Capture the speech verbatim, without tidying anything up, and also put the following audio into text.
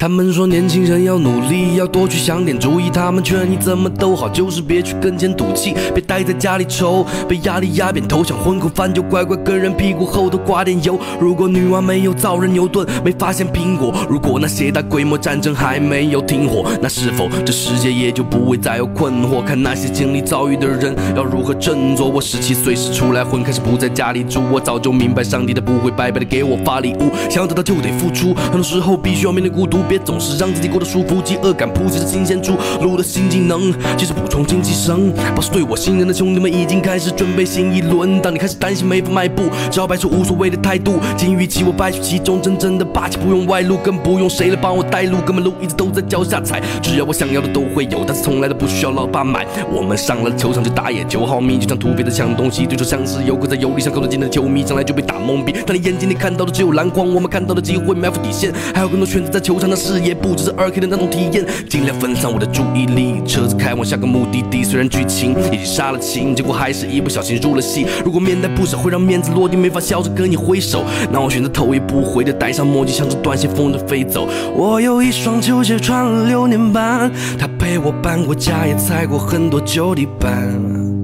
他们说年轻人要努力，要多去想点主意。他们劝你怎么都好，就是别去跟钱赌气，别待在家里愁，被压力压扁头，想混口饭就乖乖跟人屁股后头刮点油。如果女娲没有造人牛顿，没发现苹果，如果那些大规模战争还没有停火，那是否这世界也就不会再有困惑？看那些经历遭遇的人要如何振作。我十七岁时出来混，开始不在家里住，我早就明白上帝他不会白白的给我发礼物，想要得到就得付出，很多时候必须要面对孤独，别总是让自己过得舒服，饥饿感铺着新鲜出炉的新技能，接着补充经济生。保持对我信任的兄弟们已经开始准备新一轮，当你开始担心没法迈步，只好摆出无所谓的态度，金鱼期我败去其中，真正的霸气不用外露，更不用谁来帮我带路，根本路一直都在脚下踩，只要我想要的都会有，但是从来都不需要老爸买。我们上了球场就打野九号迷，就像土匪在抢东西，对手像是游客在游历，像口袋进的球迷，上来就被打懵逼。当你眼睛里看到的只有篮筐，我们看到的机会埋伏底线，还有更多选择在球场的视野，不只是二 K 的那种体验，尽量分散我的注意力。车子开往下个目的地，虽然剧情已经杀了情，结果还是一不小心入了戏。如果面带不舍会让面子落地，没法笑着跟你挥手，那我选择头也不回的戴上墨镜，向着短信风筝飞走。我有一双球鞋穿了六年半，他陪我搬过家，也踩过很多旧地板。